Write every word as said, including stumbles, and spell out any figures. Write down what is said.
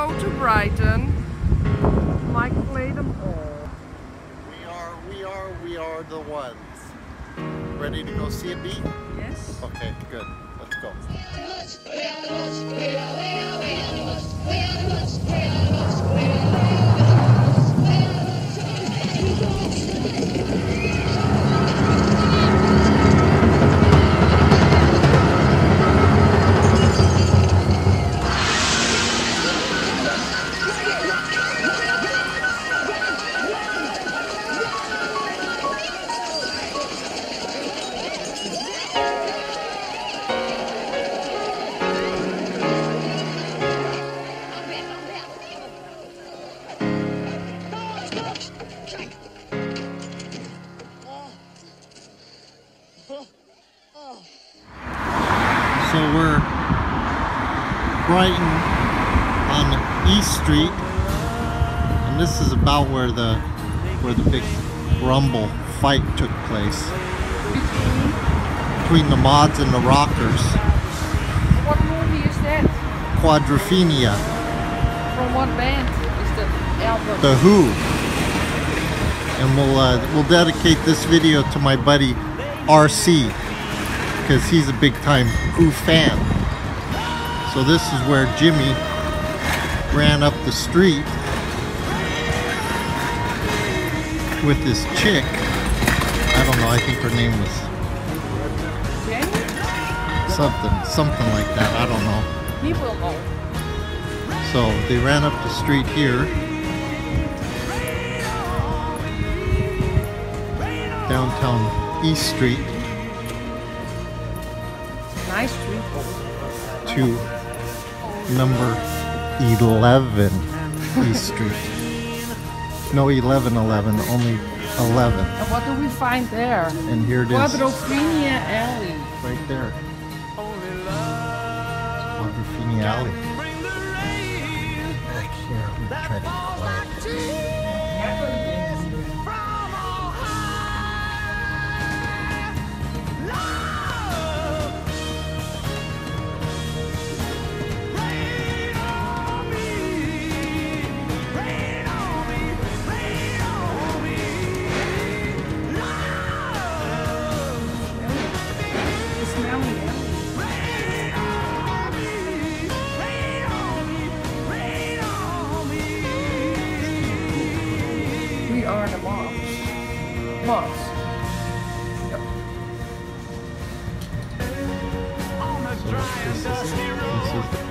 go to Brighton. Mike played them all. We are, we are, we are the ones. Ready to go see a bee? Yes. Okay, good. Let's go. So we're Brighton on East Street, and this is about where the where the big Rumble fight took place between the Mods and the Rockers. What movie is that? Quadrophenia. From what band is the album? The Who. And we'll uh, we'll dedicate this video to my buddy R C, because he's a big time Who fan. So this is where Jimmy ran up the street with this chick. I don't know, I think her name was Jenny? something, something like that, I don't know. He will know. So they ran up the street here, downtown East Street, Nice street. to number eleven East Street. No, eleven eleven, only eleven. And what do we find there? And here it is, Quadrophenia Alley. right there. Quadrophenia Alley. Back here, I'm gonna try to be quiet. We are the moms. Moms. Yep. So this is, this is the